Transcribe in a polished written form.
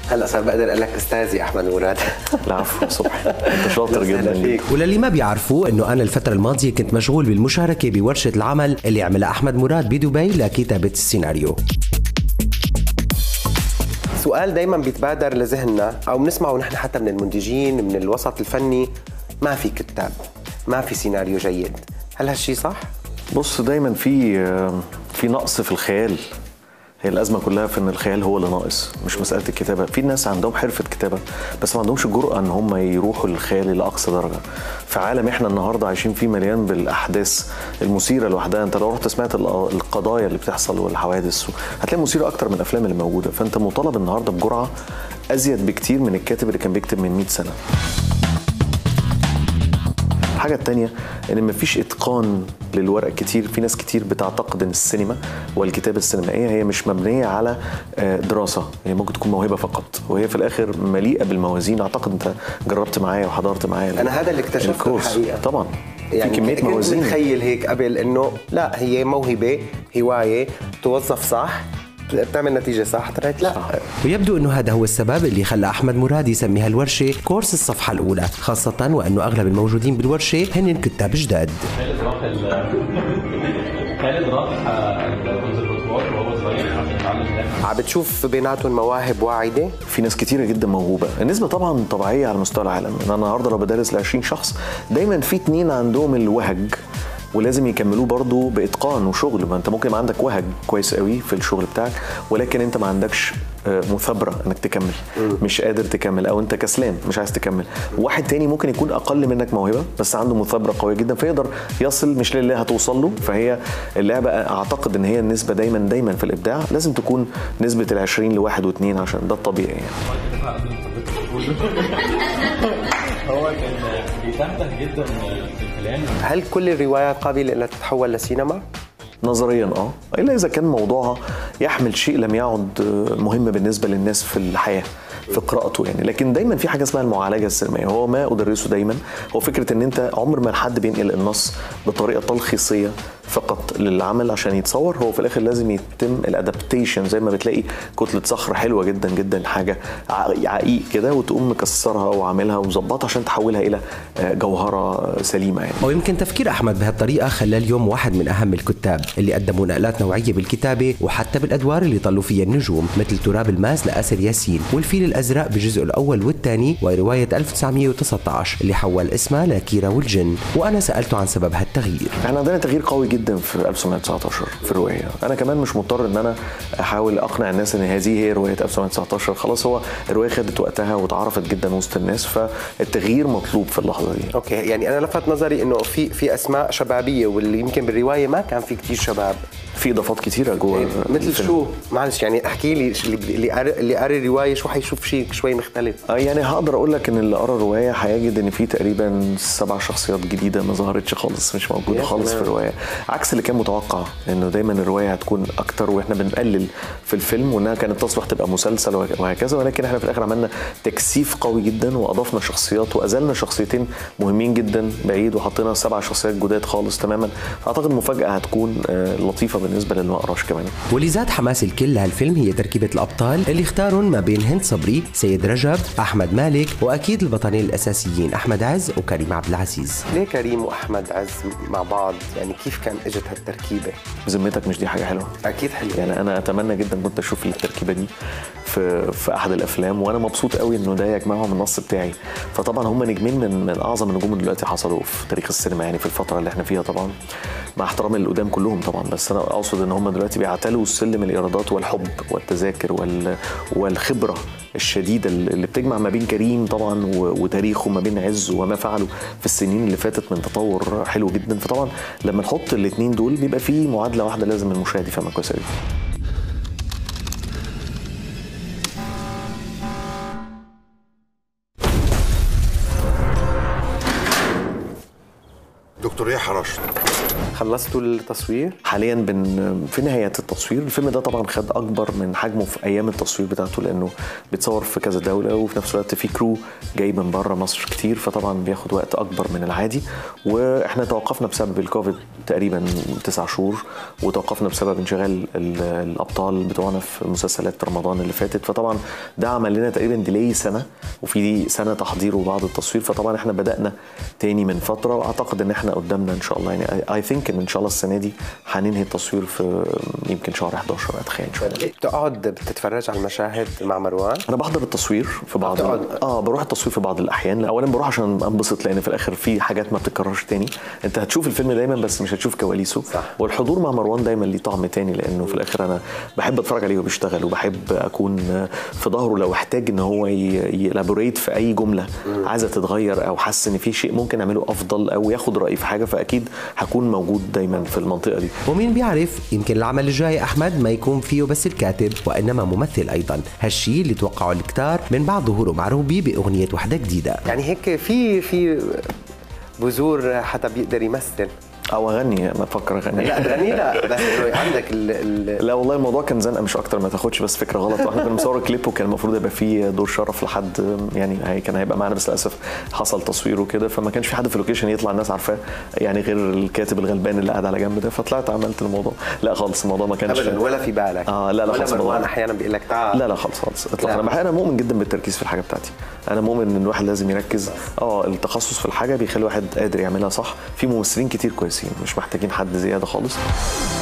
هلا صار بقدر اقول لك استاذي احمد مراد. العفو صبحي، انت شاطر جدا. وللي ما بيعرفوا انه انا الفتره الماضيه كنت مشغول بالمشاركه بورشه العمل اللي عملها احمد مراد بدبي لكتابه السيناريو. سؤال دايما بيتبادر لذهننا او بنسمعه نحن حتى من المنتجين من الوسط الفني، ما في كتاب، ما في سيناريو جيد، هل هالشي صح؟ بص، دايما في نقص في الخيال. هي الازمه كلها في ان الخيال هو اللي ناقص، مش مساله الكتابه. في ناس عندهم حرفه كتابه بس ما عندهمش الجرأه ان هم يروحوا للخيال لاقصى درجه. في عالم احنا النهارده عايشين فيه مليان بالاحداث المثيره لوحدها. انت لو رحت سمعت القضايا اللي بتحصل والحوادث هتلاقي مثيره اكتر من الافلام اللي موجوده. فانت مطالب النهارده بجرعه ازيد بكتير من الكاتب اللي كان بيكتب من 100 سنه. الحاجة التانية ان مفيش اتقان للورق كتير. في ناس كتير بتعتقد ان السينما والكتابة السينمائية هي مش مبنية على دراسة، هي ممكن تكون موهبة فقط، وهي في الاخر مليئة بالموازين. اعتقد انت جربت معايا وحضرت معايا انا هذا اللي اكتشفته الحقيقة. طبعا يعني في كمية موازين. كنت متخيل هيك قبل انه لا، هي موهبة، هواية، توظف صح بتعمل نتيجة صح. طلعت لا. ويبدو انه هذا هو السبب اللي خلى احمد مراد يسمي هالورشة كورس الصفحة الأولى، خاصة وانه اغلب الموجودين بالورشة هن كتاب جداد. خالد راح الكونسرفتوار وهو صغير عشان يتعلم هناك. عم بتشوف بيناتهم مواهب واعدة؟ في ناس كتيرة جدا موهوبة. النسبة طبعا طبيعية على مستوى العالم. انا النهارده لو بدرس ل 20 شخص دايما في 2 عندهم الوهج ولازم يكملوه برضو بإتقان وشغل. ما انت ممكن يبقى عندك وهج كويس قوي في الشغل بتاعك ولكن انت ما عندكش مثابرة انك تكمل، مش قادر تكمل، او انت كسلان مش عايز تكمل. واحد تاني ممكن يكون اقل منك موهبة بس عنده مثابرة قوية جدا فيقدر يصل مش للي هتوصل له. فهي اللعبة اعتقد ان هي النسبة دايما في الابداع لازم تكون نسبة 20 ل1 و2 عشان ده الطبيعي يعني. هو كان بيتهته جدا في الكلام. هل كل الروايات قابلة انها تتحول لسينما؟ نظريا الا اذا كان موضوعها يحمل شيء لم يعد مهم بالنسبه للناس في الحياه في قراءته يعني. لكن دايما في حاجه اسمها المعالجه السينمائيه، هو ما ادرسه دايما هو فكره ان انت عمر ما حد بينقل النص بطريقه تلخيصيه فقط للعمل عشان يتصور. هو في الاخر لازم يتم الادابتيشن، زي ما بتلاقي كتله صخر حلوه جدا جدا، حاجه عقيق كده، وتقوم مكسرها وعاملها ومظبطها عشان تحولها الى جوهره سليمه يعني. ويمكن تفكير احمد بهالطريقه خلاه اليوم واحد من اهم الكتاب اللي قدموا نقلات نوعيه بالكتابه وحتى بالادوار اللي طلوا فيها النجوم، مثل تراب الماس لآسر ياسين، والفيل الازرق بجزء الاول والثاني، وروايه 1919 اللي حول اسمها لكيرة والجن. وانا سالته عن سبب هالتغيير. احنا عندنا تغيير قوي جدا في 1919 في الروايه. انا كمان مش مضطر ان انا احاول اقنع الناس ان هذه هي روايه 1919. خلاص هو الروايه خدت وقتها وتعرفت جدا وسط الناس، فالتغيير مطلوب في اللحظه دي. اوكي، يعني انا لفت نظري انه في اسماء شبابيه واللي يمكن بالروايه ما كان في كتير شباب. في اضافات كتيره جوه مثل شو؟ معلش يعني احكي لي اللي قاري الروايه شو حيشوف شيء شوي مختلف. يعني هقدر اقول لك ان اللي قرا الروايه هيجد ان في تقريبا 7 شخصيات جديده ما ظهرتش خالص، مش موجوده خالص في الروايه، عكس اللي كان متوقع انه دايما الروايه هتكون اكتر واحنا بنقلل في الفيلم وانها كانت تصلح تبقى مسلسل وهكذا. ولكن احنا في الاخر عملنا تكثيف قوي جدا واضفنا شخصيات وازلنا شخصيتين مهمين جدا بعيد وحطينا 7 شخصيات جداد خالص تماما. اعتقد المفاجاه هتكون لطيفه بالنسبه للي ما قراش كمان. واللي زاد حماس الكل لهالفيلم هي تركيبه الابطال اللي اختارون ما بين هند صبري، سيد رجب، احمد مالك، واكيد البطلين الاساسيين احمد عز وكريم عبد العزيز. ليه كريم واحمد عز مع بعض؟ يعني كيف كان اجت هالتركيبه؟ بذمتك مش دي حاجه حلوه؟ اكيد حلوه. يعني انا اتمنى جدا كنت اشوف التركيبه دي في احد الافلام، وانا مبسوط قوي انه ده يجمعهم النص بتاعي. فطبعا هم نجمين من اعظم النجوم اللي دلوقتي حصلوا في تاريخ السينما يعني في الفتره اللي احنا فيها طبعا، مع احترامي للقدام كلهم طبعا، بس انا اقصد ان هم دلوقتي بيعتلوا سلم الايرادات والحب والتذاكر والخبره الشديده اللي بتجمع ما بين كريم طبعا وتاريخه ما بين عز وما فعله في السنين اللي فاتت من تطور حلو جدا. فطبعا لما نحط الاثنين دول بيبقى في معادله واحده لازم المشاهد يفهمها كويس قوي. دكتور يحيى رشد. خلصتوا التصوير؟ حاليا في نهاية التصوير. الفيلم ده طبعا خد اكبر من حجمه في ايام التصوير بتاعته، لانه بيتصور في كذا دولة وفي نفس الوقت في كرو جاي من بره مصر كتير، فطبعا بياخد وقت اكبر من العادي. واحنا توقفنا بسبب الكوفيد تقريبا 9 شهور، وتوقفنا بسبب انشغال الابطال بتوعنا في مسلسلات رمضان اللي فاتت، فطبعا ده عمل لنا تقريبا ديلي سنة، وفي سنة تحضير وبعض التصوير. فطبعا احنا بدأنا تاني من فترة، واعتقد ان احنا قدامنا ان شاء الله يعني اي ثينك ان شاء الله السنة دي هننهي التصوير في يمكن شهر 11 اتخيل ان شاء الله. بتقعد بتتفرج على المشاهد مع مروان؟ انا بحضر التصوير في بعض بروح التصوير في بعض الاحيان. اولا بروح عشان انبسط، لان في الاخر في حاجات ما بتتكررش تاني. انت هتشوف الفيلم دايما بس مش هتشوف كواليسه. صح. والحضور مع مروان دايما ليه طعم تاني، لانه في الاخر انا بحب اتفرج عليه وبيشتغل، وبحب اكون في ظهره لو احتاج ان هو يلابوريت في اي جمله عايزه تتغير، او حاسس ان في شيء ممكن اعمله افضل، او ياخد رايي في حاجه، فاكيد هكون موجود دايما في المنطقه دي. ومين بيعرف يمكن العمل الجاي احمد ما يكون فيه بس الكاتب وانما ممثل ايضا، هالشي اللي توقعوا الكتار من بعد ظهوره مع روبي باغنيه وحده جديده. يعني هيك في بذور حتى بيقدر يمثل او اغني، ما افكر اغني. لا تغني لا، بس عندك لا والله الموضوع كان زنقه مش اكتر، ما تاخدش بس فكره غلط. واحنا كنا بنصور كليب وكان المفروض يبقى فيه دور شرف لحد، يعني كان هيبقى معانا، بس للاسف حصل تصوير وكده، فما كانش في حد في اللوكيشن يطلع الناس عارفاه يعني غير الكاتب الغلبان اللي قاعد على جنب ده، فطلعت عملت الموضوع. لا خالص الموضوع ما كانش ابدا ولا في بالك. لا خالص. مروان احيانا بيقول لك تعال. لا خالص اطلاقا. انا مؤمن جدا بالتركيز في الحاجه بتاعتي. انا مؤمن ان الواحد لازم يركز. التخصص في الحاجه بيخلي الواحد قادر يعملها صح. في ممثلين كتير كويسين، مش محتاجين حد زياده خالص.